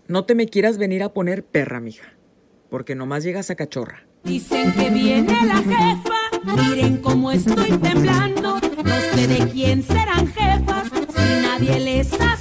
No te me quieras venir a poner perra, mija, porque nomás llegas a cachorra. Dicen que viene la jefa, miren cómo estoy temblando. No sé de quién serán jefas, si nadie les ha